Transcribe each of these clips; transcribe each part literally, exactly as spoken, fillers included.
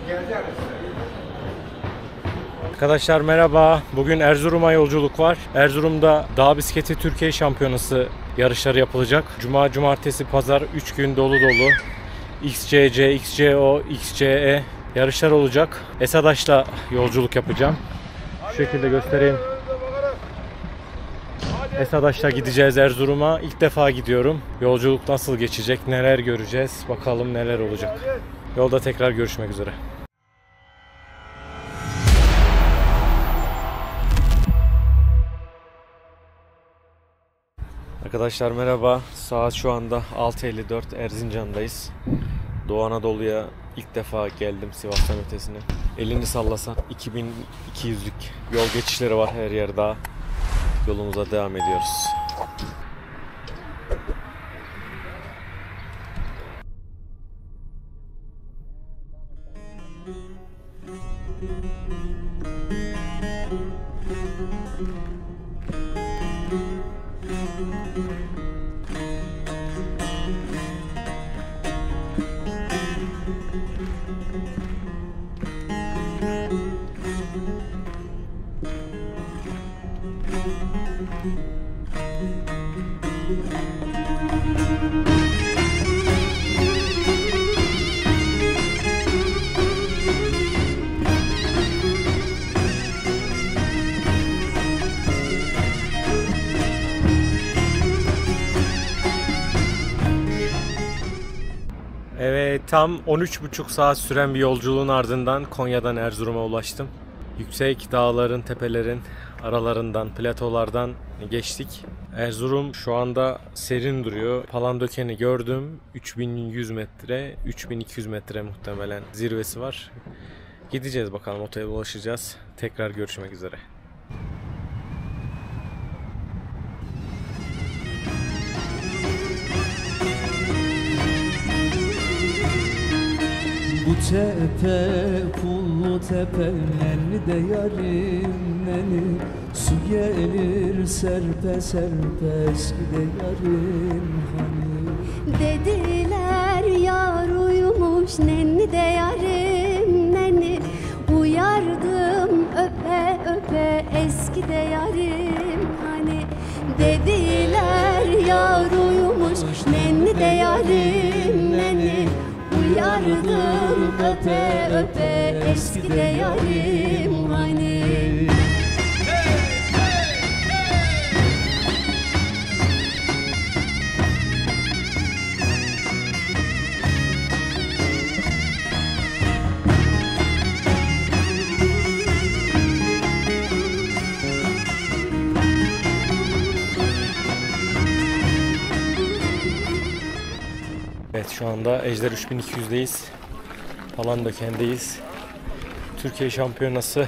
Arkadaşlar merhaba. Bugün Erzurum'a yolculuk var. Erzurum'da dağ bisikleti Türkiye Şampiyonası yarışları yapılacak. Cuma, cumartesi, pazar üç gün dolu dolu. X C C, X C O, X C E yarışlar olacak. Esadaş'la yolculuk yapacağım. Şu şekilde göstereyim. Esadaş'la gideceğiz Erzurum'a. İlk defa gidiyorum. Yolculuk nasıl geçecek, neler göreceğiz, bakalım neler olacak. Yolda tekrar görüşmek üzere. Arkadaşlar merhaba. Saat şu anda altı elli dört. Erzincan'dayız. Doğu Anadolu'ya ilk defa geldim, Sivas'tan ötesine. Elini sallasan iki bin iki yüzlük yol geçişleri var her yer daha. Yolumuza devam ediyoruz. Evet, tam on üç buçuk saat süren bir yolculuğun ardından Konya'dan Erzurum'a ulaştım. Yüksek dağların, tepelerin aralarından, platolardan geçtik. Erzurum şu anda serin duruyor. Palandöken'i gördüm. üç bin yüz metre, üç bin iki yüz metre muhtemelen zirvesi var. Gideceğiz bakalım, otele ulaşacağız. Tekrar görüşmek üzere. Bu tepe pullu tepe nenni de yarim neni, su gelir serpe serpe eski de yarim hani. Dediler yar uyumuş nenni de yarim nenni, uyardım öpe öpe eski de yarim hani. Dediler yar uyumuş nenni de yarim nenni, uyardım öpe öpe eski de yarim hani. Evet, şu anda Ejder üç bin iki yüz'deyiz. Palandöken'deyiz. Türkiye Şampiyonası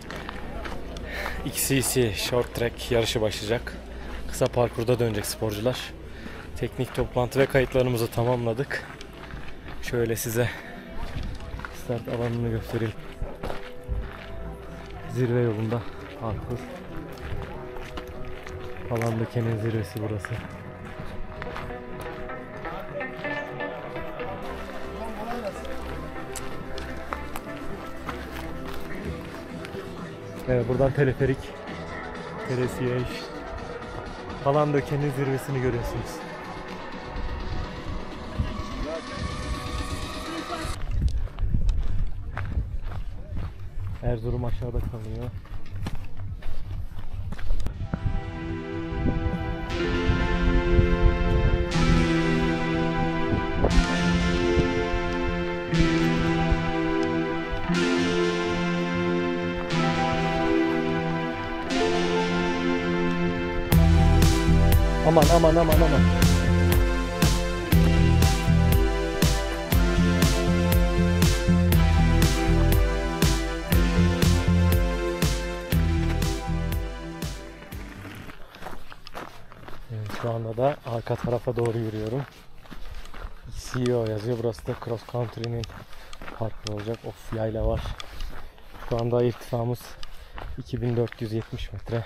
X C C Short Track yarışı başlayacak. Kısa parkurda dönecek sporcular. Teknik toplantı ve kayıtlarımızı tamamladık. Şöyle size start alanını göstereyim. Zirve yolunda parkur. Palandöken'in zirvesi burası. Evet, buradan teleferik, Teresiyej, Palandöken'in zirvesini görüyorsunuz. Erzurum aşağıda kalıyor. Aman aman aman aman. Evet, şu anda da arka tarafa doğru yürüyorum. C E O yazıyor. Burası da Cross Country'nin parkuru olacak. Of, yayla var. Şu anda irtifamız iki bin dört yüz yetmiş metre.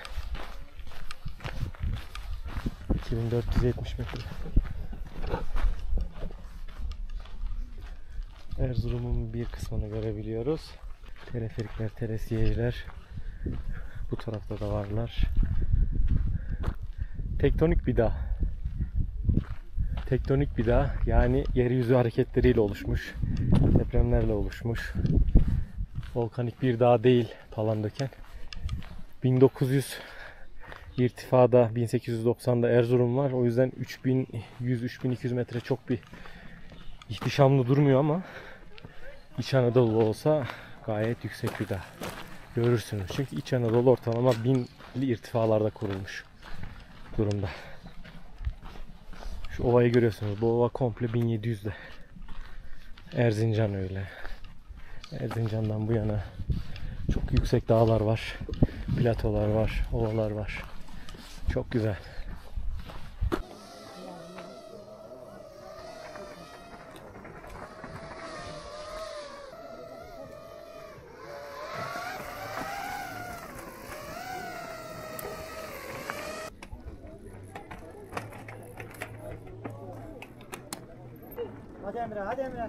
iki bin dört yüz yetmiş metre. Erzurum'un bir kısmını görebiliyoruz. Teleferikler, teresiyeciler bu tarafta da varlar. Tektonik bir dağ. Tektonik bir dağ, yani yeryüzü hareketleriyle oluşmuş, depremlerle oluşmuş. Volkanik bir dağ değil Palandöken. bin dokuz yüz irtifada, bin sekiz yüz doksan'da Erzurum var. O yüzden üç bin yüz üç bin iki yüz metre çok bir ihtişamlı durmuyor ama İç Anadolu olsa gayet yüksek bir dağ. Görürsünüz. Çünkü İç Anadolu ortalama binli irtifalarda kurulmuş durumda. Şu ovayı görüyorsunuz. Bu ova komple bin yedi yüz'de. Erzincan öyle. Erzincan'dan bu yana çok yüksek dağlar var. Platolar var. Ovalar var. Çok güzel. Hadi Emre, hadi Emre.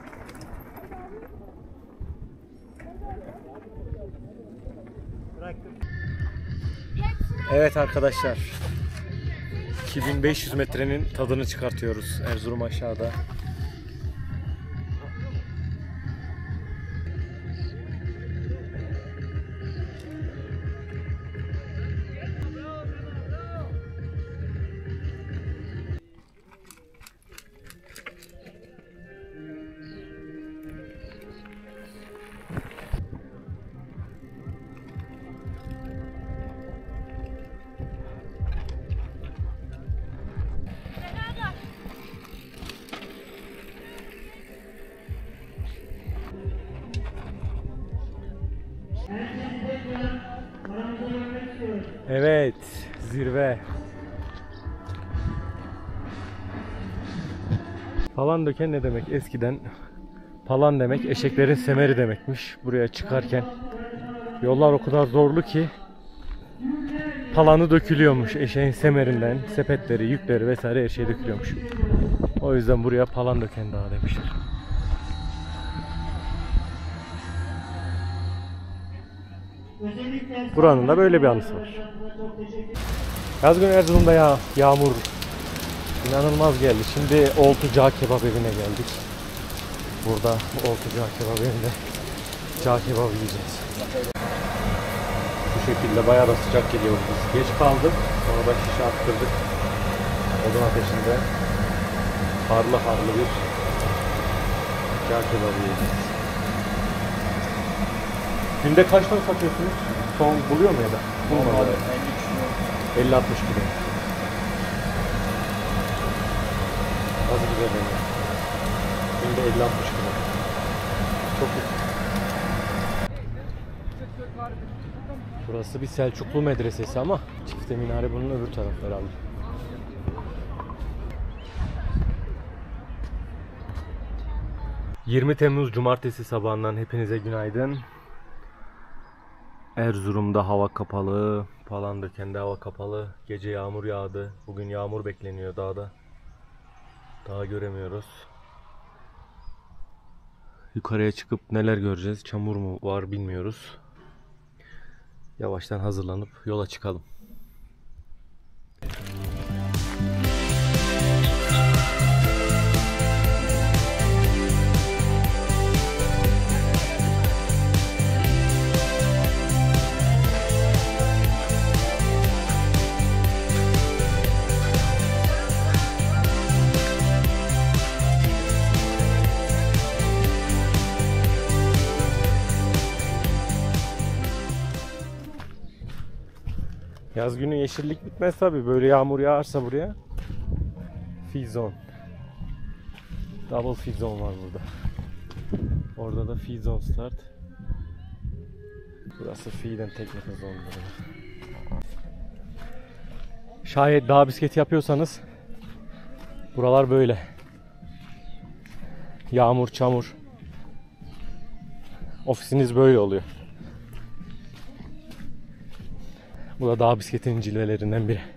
Bıraktım. Evet arkadaşlar. iki bin beş yüz metrenin tadını çıkartıyoruz. Erzurum aşağıda. Evet, zirve. Palandöken ne demek? Eskiden palan demek eşeklerin semeri demekmiş. Buraya çıkarken yollar o kadar zorlu ki palanı dökülüyormuş. Eşeğin semerinden sepetleri, yükleri vesaire her şey dökülüyormuş. O yüzden buraya Palandöken Dağı demişler. Buranın da böyle bir anısı var. Yaz günü Erzurum'da ya yağmur inanılmaz geldi. Şimdi Oltu Cağ Kebap Evi'ne geldik. Burada Oltu Cağ Kebap Evi'nde cağ kebabı yiyeceğiz. Bu şekilde bayağı da sıcak geliyor biz. Geç kaldık. Sonra da şişe attırdık. Odun ateşinde harlı harlı bir cağ kebabı yiyeceğiz. Günde kaç ton satıyorsunuz? Ton buluyor mu ya da? Bulmadı. elli altmış kilo. Nasıl güzel deniyor. Günde elli altmış kilo. Çok güzel. Burası bir Selçuklu medresesi ama çifte minare bunun öbür tarafı herhalde. yirmi Temmuz Cumartesi sabahından hepinize günaydın. Erzurum'da hava kapalı, Palandöken'de hava kapalı. Gece yağmur yağdı. Bugün yağmur bekleniyor dağda. Daha göremiyoruz. Yukarıya çıkıp neler göreceğiz? Çamur mu var bilmiyoruz. Yavaştan hazırlanıp yola çıkalım. Yaz günü yeşillik bitmez tabi. Böyle yağmur yağarsa buraya. Fizon. Double Fizon var burada. Orada da Fizon start. Burası Fi'den teknik zonları. Şayet dağ bisikleti yapıyorsanız buralar böyle. Yağmur, çamur. Ofisiniz böyle oluyor. Bu da dağ bisikletinin cilvelerinden biri.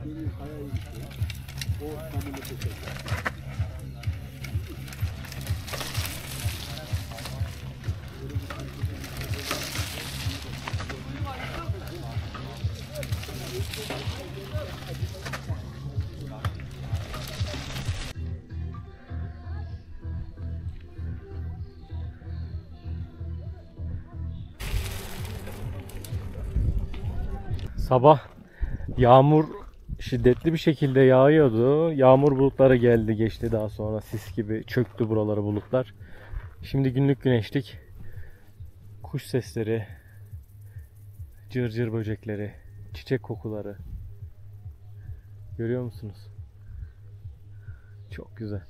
Sabah yağmur şiddetli bir şekilde yağıyordu. Yağmur bulutları geldi geçti, daha sonra sis gibi çöktü buralara bulutlar. Şimdi günlük güneşlik. Kuş sesleri, cırcır cır böcekleri, çiçek kokuları. Görüyor musunuz? Çok güzel.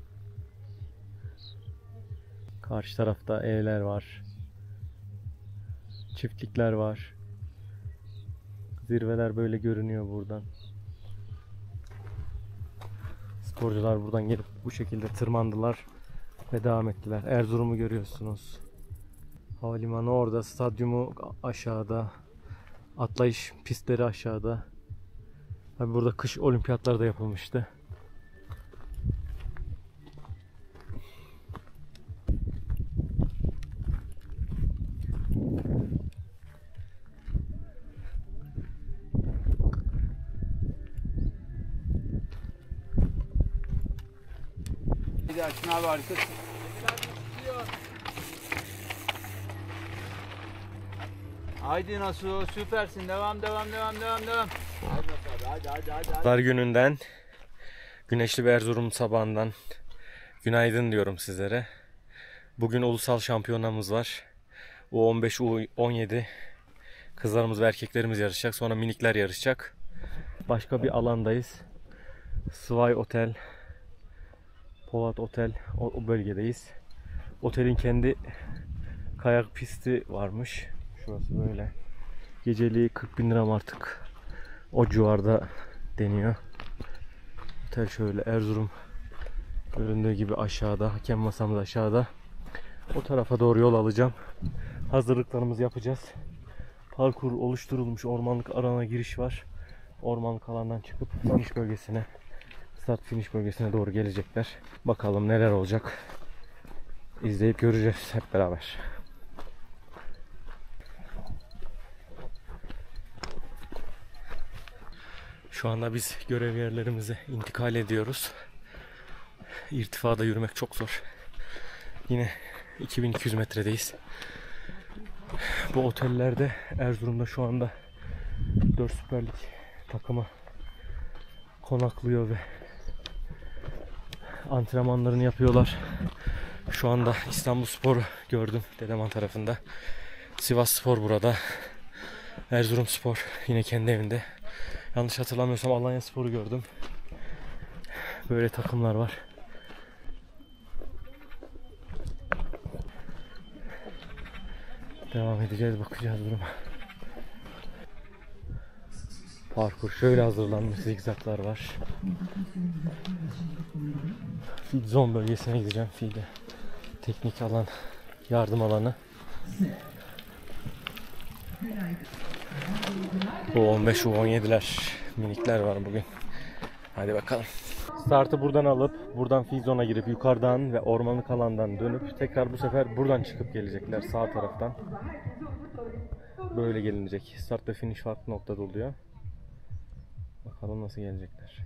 Karşı tarafta evler var. Çiftlikler var. Zirveler böyle görünüyor buradan. Sporcular buradan gelip bu şekilde tırmandılar ve devam ettiler. Erzurum'u görüyorsunuz. Havalimanı orada, stadyumu aşağıda, atlayış pistleri aşağıda. Tabi burada kış olimpiyatları da yapılmıştı. Hadi Açın abi, harikasın. Haydi nasıl, süpersin, devam devam devam devam devam. Hadi hadi hadi hadi. Pazar gününden, güneşli bir Erzurum sabahından günaydın diyorum sizlere. Bugün ulusal şampiyonamız var. U on beş, U on yedi kızlarımız ve erkeklerimiz yarışacak. Sonra minikler yarışacak. Başka bir alandayız. Svay Otel, Polat Otel, o, o bölgedeyiz. Otelin kendi kayak pisti varmış. Şurası böyle. Geceliği kırk bin lira mı artık? O civarda deniyor. Otel şöyle, Erzurum göründüğü gibi aşağıda. Hakem masamız aşağıda. O tarafa doğru yol alacağım. Hazırlıklarımızı yapacağız. Parkur oluşturulmuş, ormanlık alana giriş var. Ormanlık alandan çıkıp finish bölgesine, start finish bölgesine doğru gelecekler. Bakalım neler olacak. İzleyip göreceğiz hep beraber. Şu anda biz görev yerlerimize intikal ediyoruz. İrtifada yürümek çok zor. Yine iki bin iki yüz metredeyiz. Bu otellerde Erzurum'da şu anda dört Süper Lig takımı konaklıyor ve antrenmanlarını yapıyorlar. Şu anda İstanbulspor'u gördüm Dedeman tarafında. Sivasspor burada. Erzurumspor yine kendi evinde. Yanlış hatırlamıyorsam Alanyaspor'u gördüm. Böyle takımlar var. Devam edeceğiz, bakacağız duruma. Parkur şöyle hazırlanmış, zigzaklar var. Feed zone bölgesine gideceğim. Feed'e teknik alan, yardım alanı. U on beş, U on yediler, minikler var bugün. Hadi bakalım. Startı buradan alıp buradan feed zone'a girip yukarıdan ve ormanlık alandan dönüp tekrar bu sefer buradan çıkıp gelecekler sağ taraftan. Böyle gelinecek. Start ve finish farklı noktada oluyor. Bakalım nasıl gelecekler.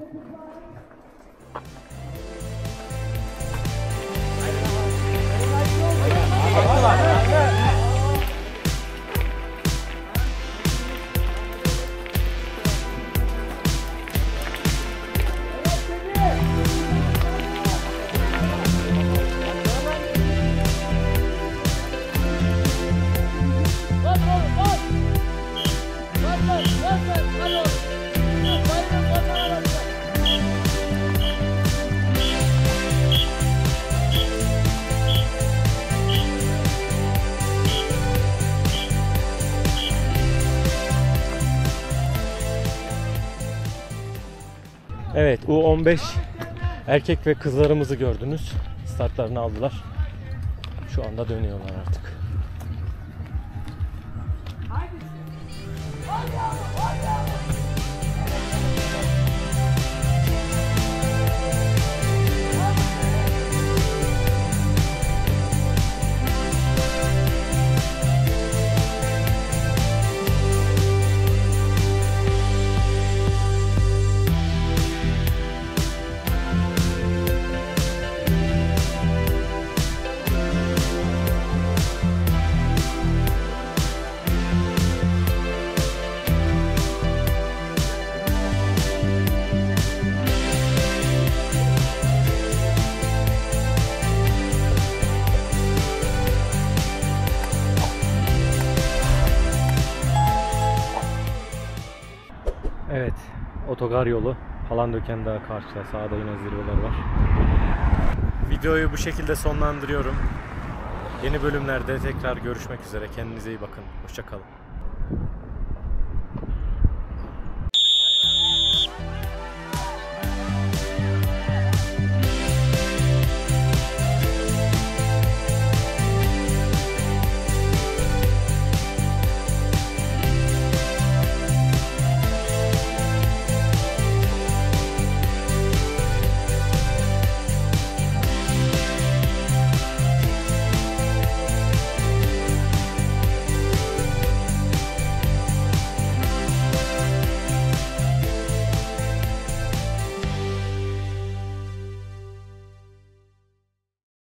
Evet, U on beş erkek ve kızlarımızı gördünüz. Startlarını aldılar. Şu anda dönüyorlar artık. otogar yolu. Palandöken Dağı karşıda. Sağda yine zirveler var. Videoyu bu şekilde sonlandırıyorum. Yeni bölümlerde tekrar görüşmek üzere. Kendinize iyi bakın. Hoşça kalın.